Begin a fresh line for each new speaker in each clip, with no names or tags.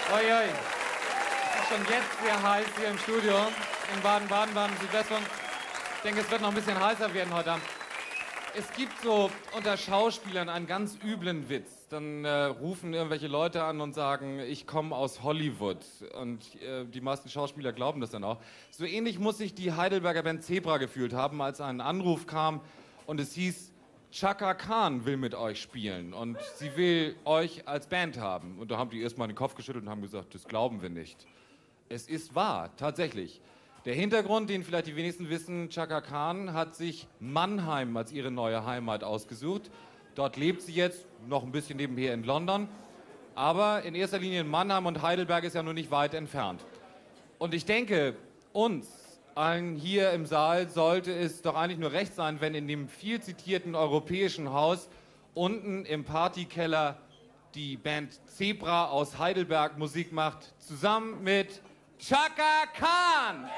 Oi, oi. Es ist schon jetzt sehr heiß hier im Studio in Baden-Baden, Baden-Südwestfalen. Ich denke, es wird noch ein bisschen heißer werden heute Abend. Es gibt so unter Schauspielern einen ganz üblen Witz. Dann rufen irgendwelche Leute an und sagen, ich komme aus Hollywood. Und die meisten Schauspieler glauben das dann auch. So ähnlich muss sich die Heidelberger Band Zebra gefühlt haben, als ein Anruf kam und es hieß, Chaka Khan will mit euch spielen und sie will euch als Band haben. Und da haben die erstmal den Kopf geschüttelt und haben gesagt, das glauben wir nicht. Es ist wahr, tatsächlich. Der Hintergrund, den vielleicht die wenigsten wissen, Chaka Khan hat sich Mannheim als ihre neue Heimat ausgesucht. Dort lebt sie jetzt, noch ein bisschen nebenher in London. Aber in erster Linie in Mannheim und Heidelberg ist ja nur nicht weit entfernt. Und ich denke, uns allen hier im Saal sollte es doch eigentlich nur recht sein, wenn in dem viel zitierten europäischen Haus unten im Partykeller die Band Zebra aus Heidelberg Musik macht, zusammen mit Chaka Khan!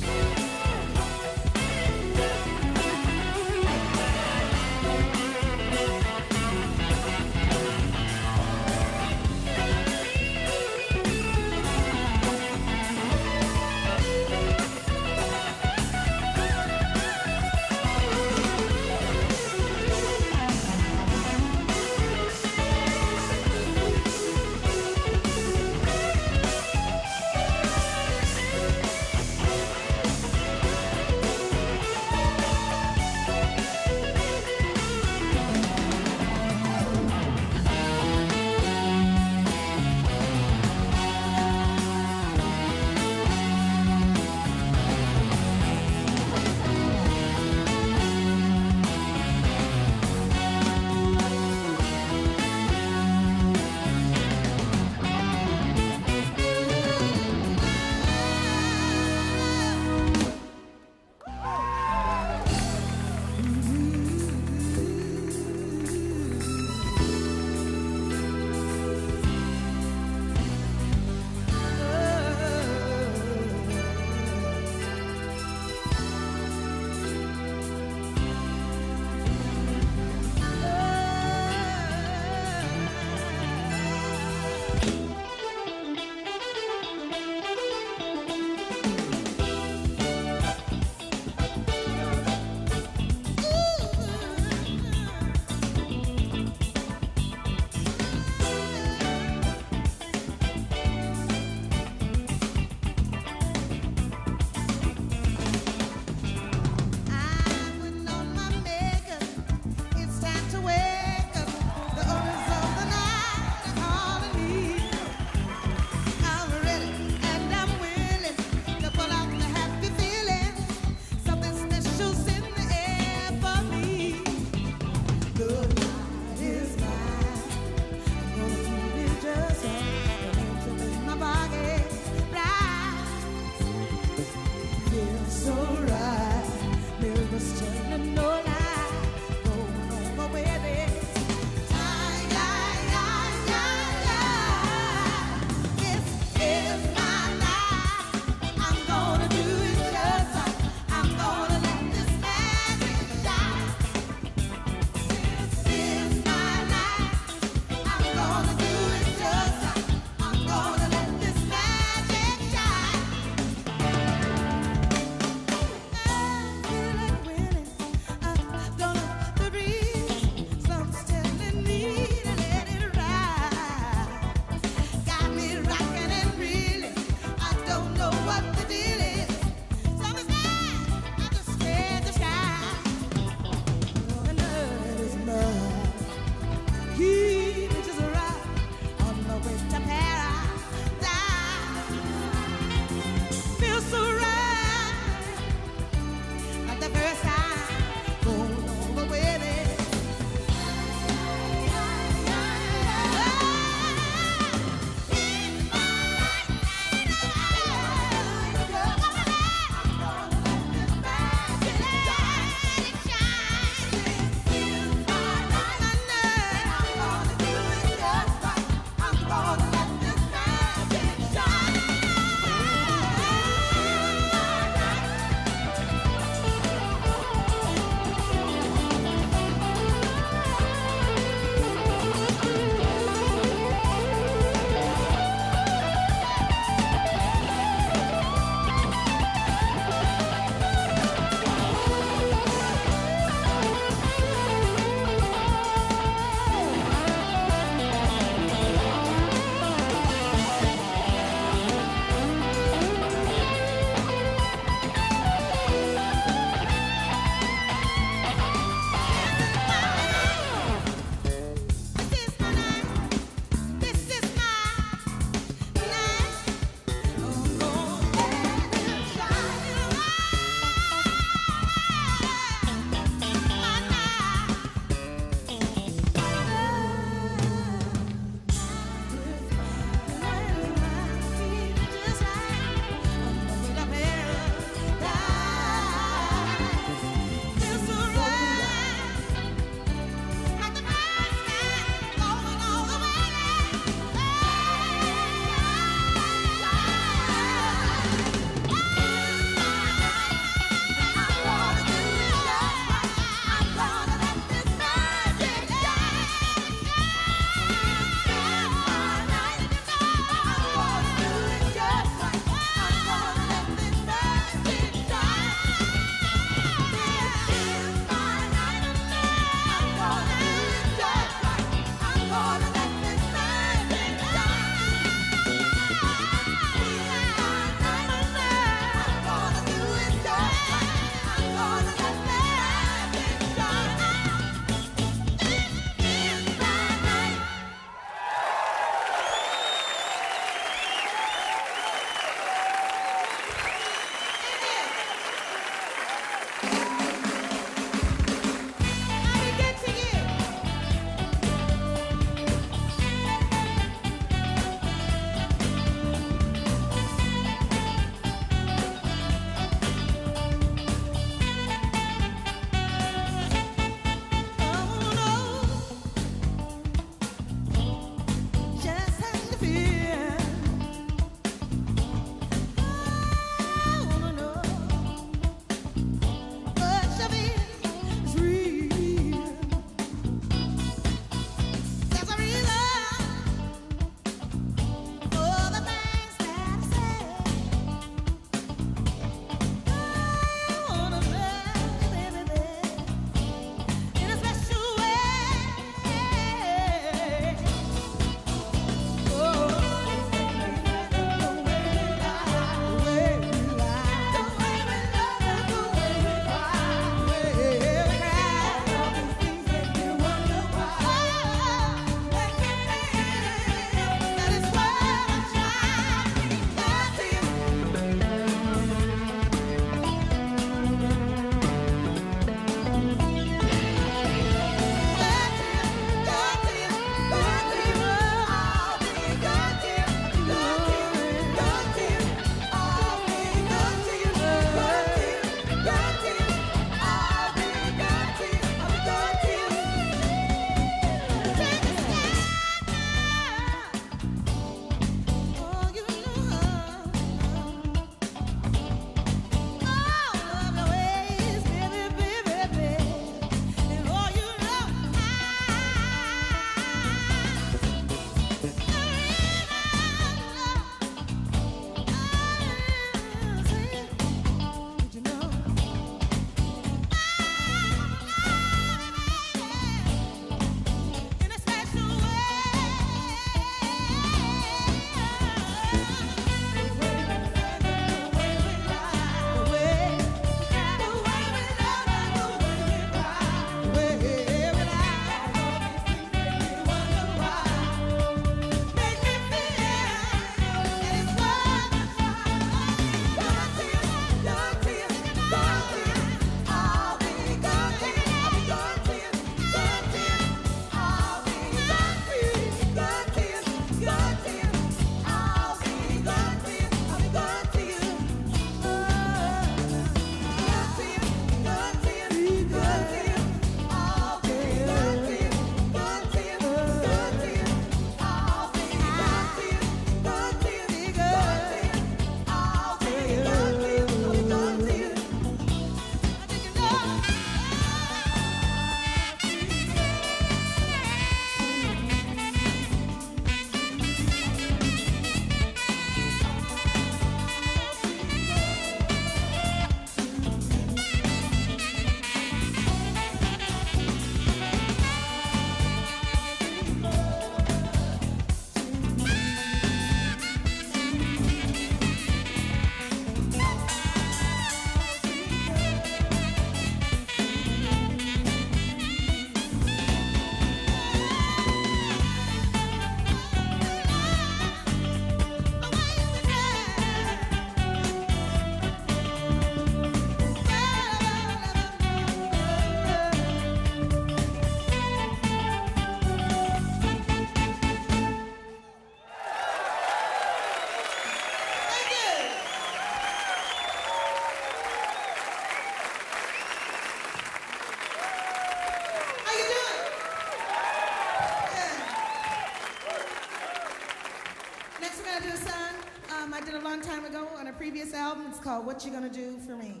called What You Gonna Do For Me.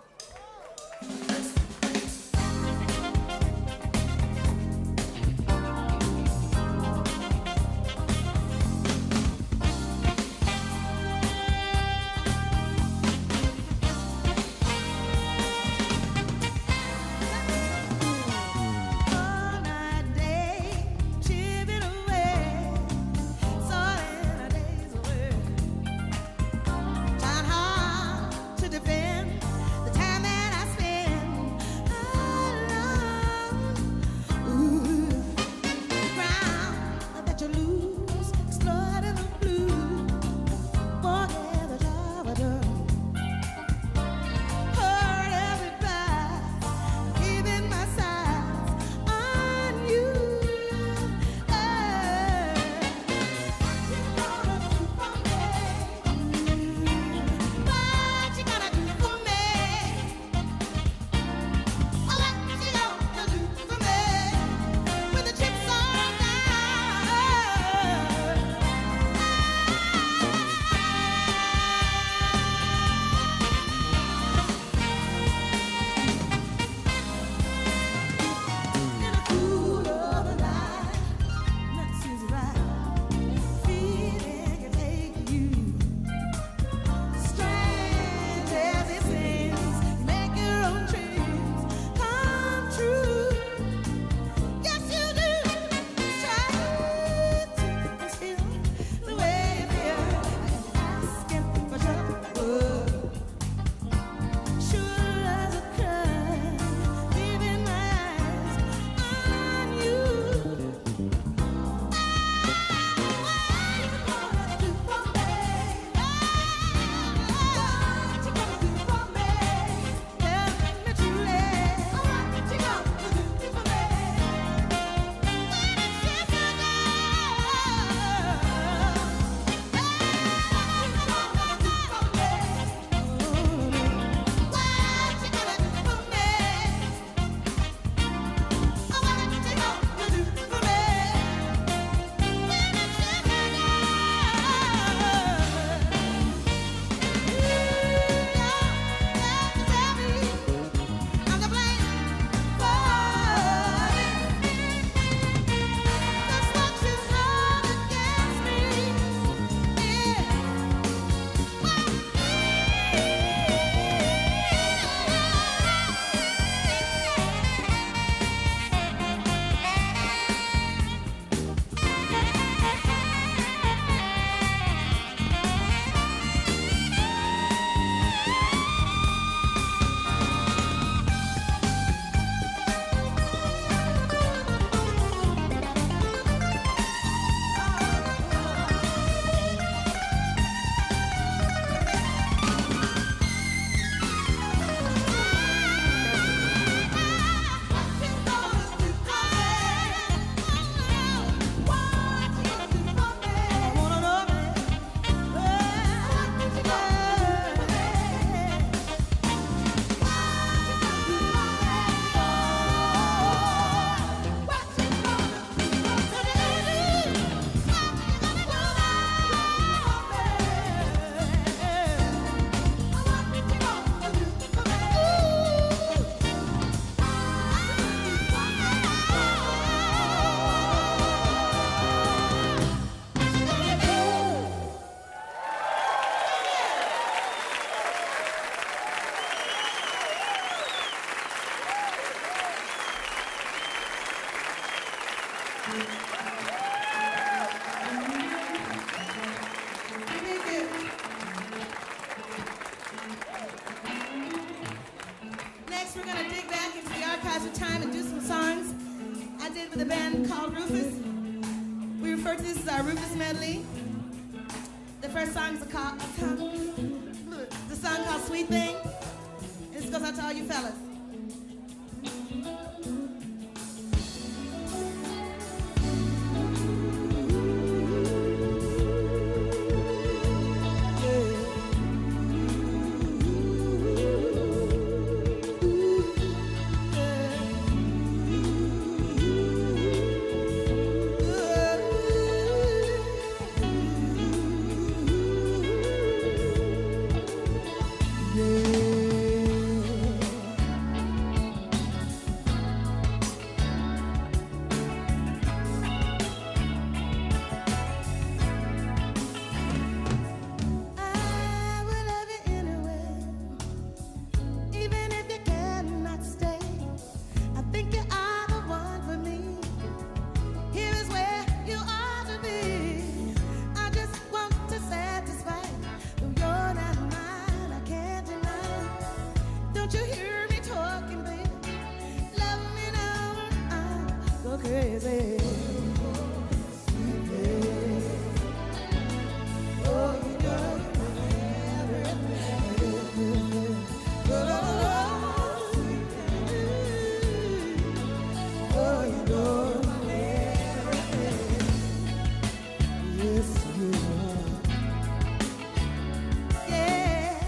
Next, we're going to dig back into the archives of time and do some songs I did with a band called Rufus. We refer to this as our Rufus medley. The first song is the song called Sweet Thing. And this goes out to all you fellas. baby. Sweet baby. Oh, you know everything. Oh, sweet baby. Oh, you know everything. Yes, you are. Yeah.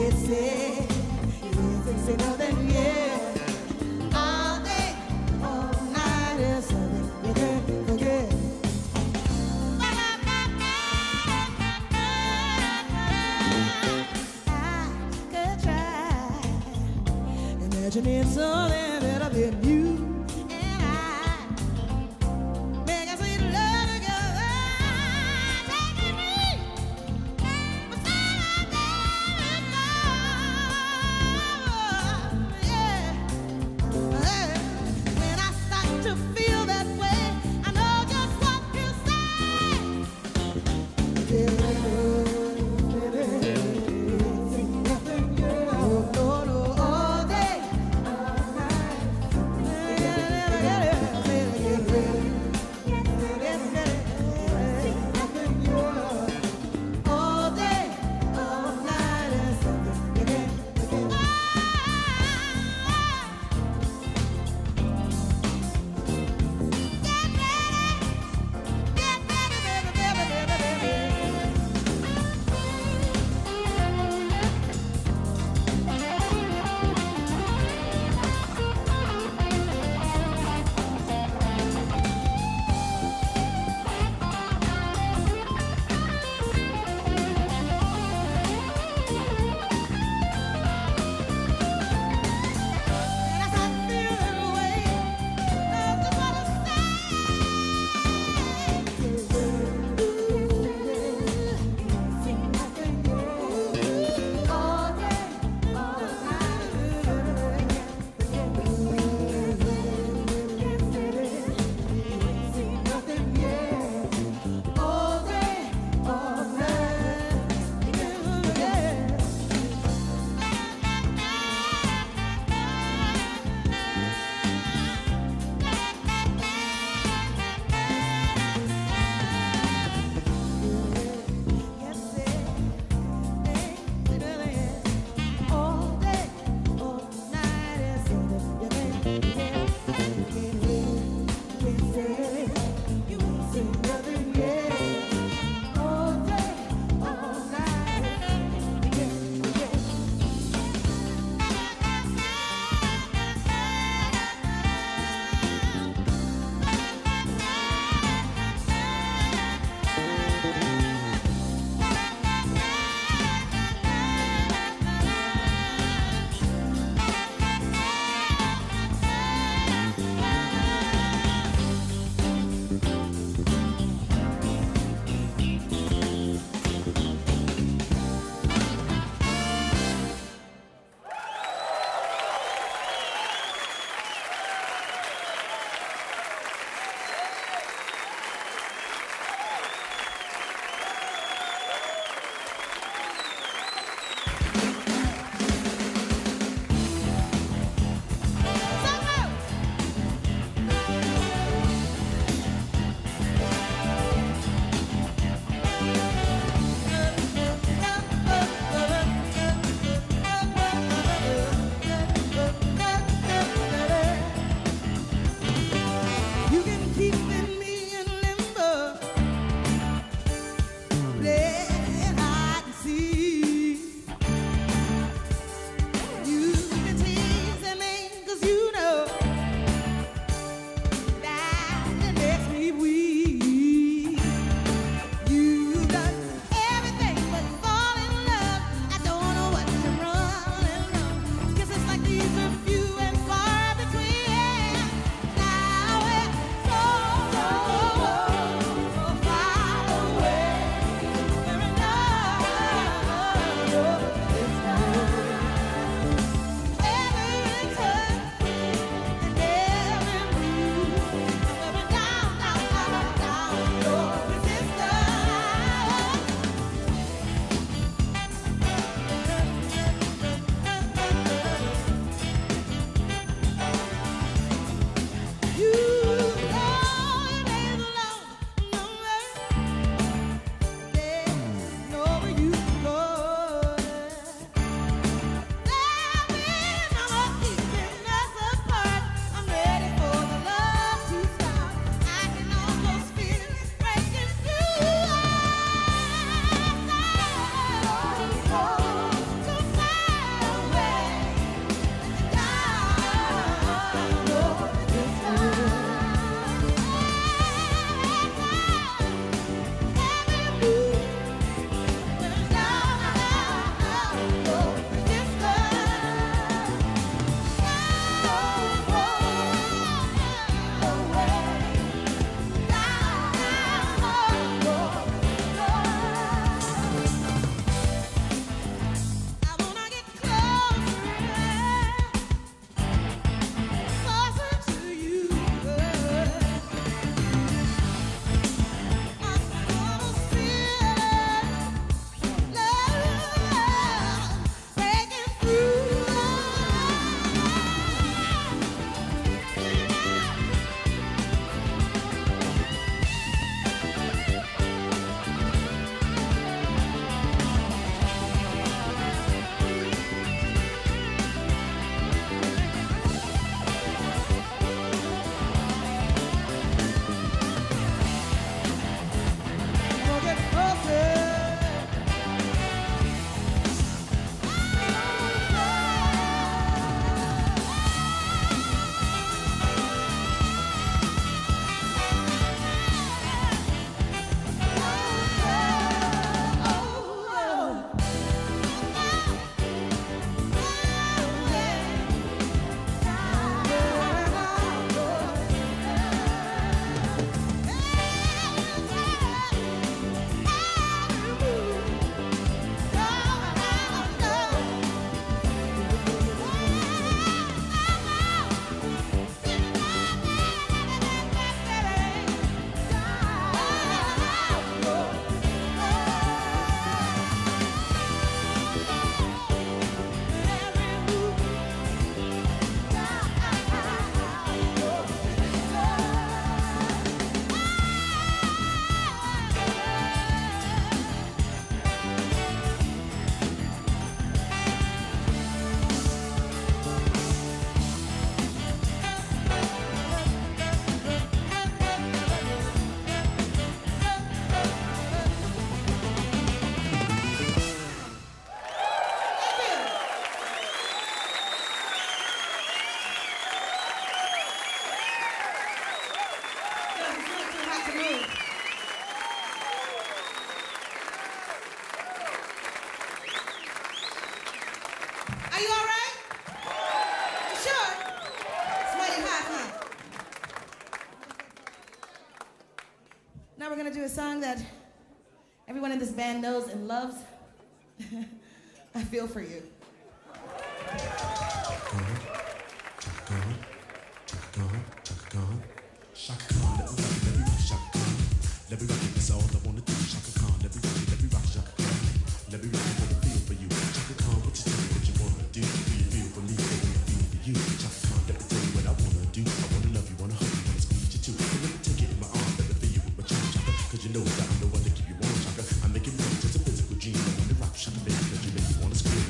Imagining something better than you and I. Make us sweet love together, taking me. But yeah. When I start to feel that way, I know just what to say. a song that everyone in this band knows and loves. I feel for you.
Shaka Khan, let me rock Shaka Khan. Let me rock it, that's all I wanna do. Shaka Khan, let me rock Shaka Khan. Let me rock it, what I feel for you. Shaka Khan, what you tell me what you wanna do? Do you feel for me? What I feel for you? Shaka Khan, let me tell you what I wanna do. I wanna love you, wanna hug you, wanna squeeze you too. So let me take it in my arms, let me feel you with my charm, Shaka. Cause you know that I'm the one to keep you warm, Shaka. I make it more just a physical dream. I wanna rock Shaka, baby, cause you make me wanna scream.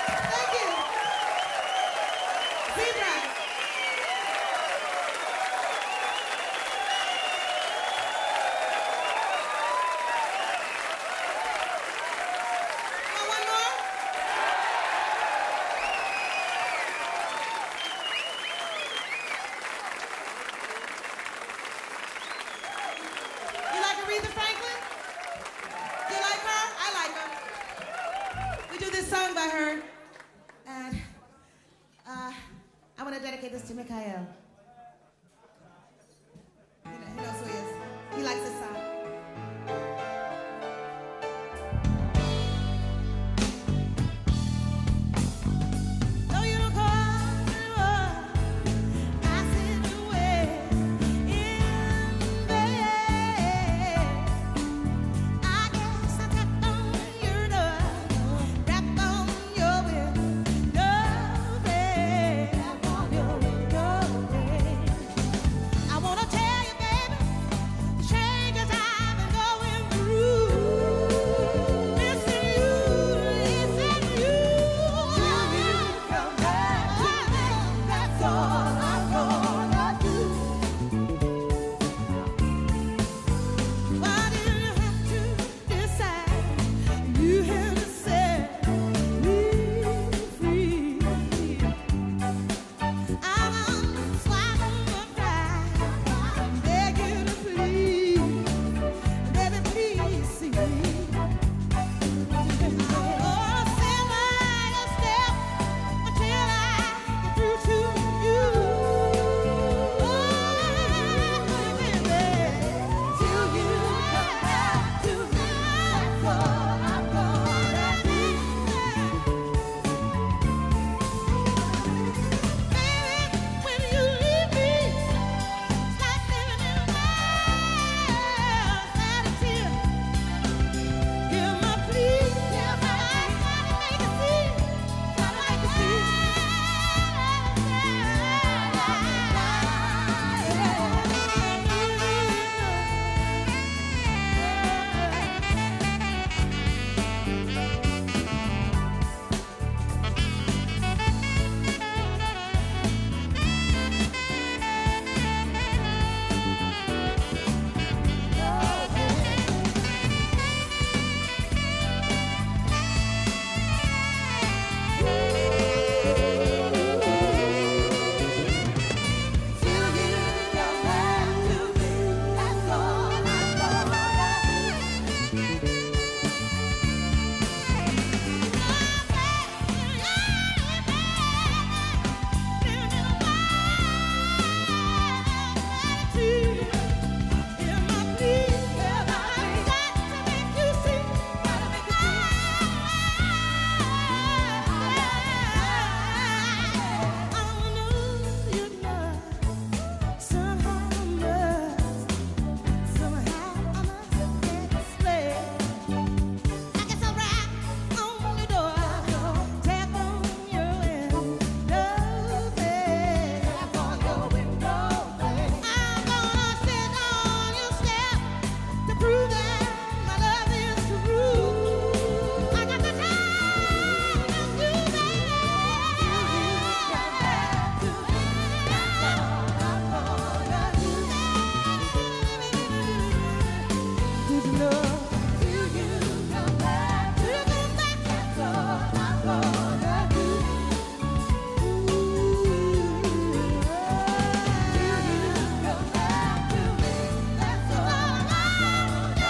Thank you. Zebra. Want one more? You like Aretha Franklin? You like her? I like her. We do this song by her, and I want to dedicate this to Mikhail. He knows who he is. He likes this song. Though you don't call anymore, I sit away in bed. I guess I tapped on your door, rapped on your window, tapped on your window. I wanna tell you, baby, the changes I've been going through. Listen you, listen you. Till you come back to me, that's all I'm gonna do. Why did you have to decide? You had to set me free. I'm swallowing my pride. Beg you to please, baby, please see me. Oh, stand by your step until I get through to you. Oh, baby, till you come back to me, that's all I'm gonna do. Baby, when you leave me, it's like living in a world without a tear. Hear my plea, hear my eyes, trying to make it see, trying to make it see. Till you come back to me, that's all I'm gonna do. I guess I'll rap on your door, tap on your window, tap on your window. I'm gonna sit on your step to prove that my love is true. I got the time to do that. Come back to me, that's all I'm gonna do. Good love. Till you come back, that's all I'm gonna do. Till you come back to me, that's all I'm gonna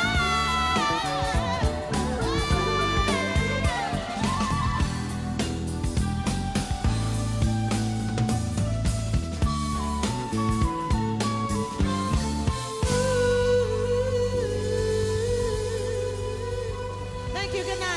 do. Thank you. Good night.